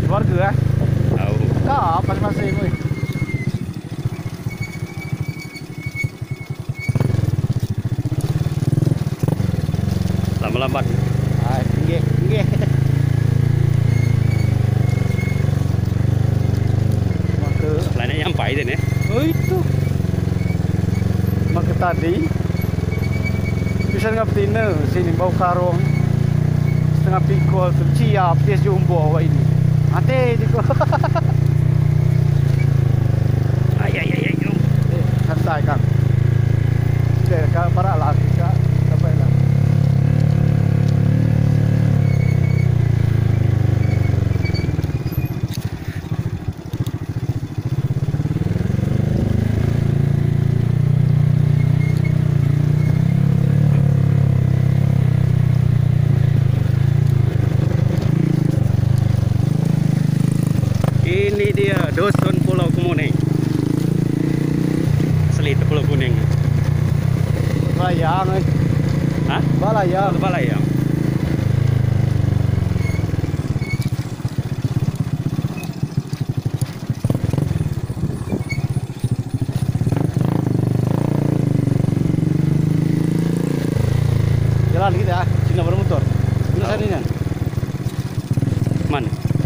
Warga Tahu. tak masing-masing weh. Lambat-lambat. Tinggi maka Lainnya nyampai deh nih. itu maka tadi bisa dengan betina sini bau karung setengah pikul tu ciap dia jumbo awak ini hati diko. Ay. Santai kan kak para lah kak sampai lah. Ini dia dusun Pulau Kemuning. Asli itu Pulau Kuning. Balayang Hah? balayang Balai ya. jalan kita sini bermotor. Ini Oh. sana ni. Man.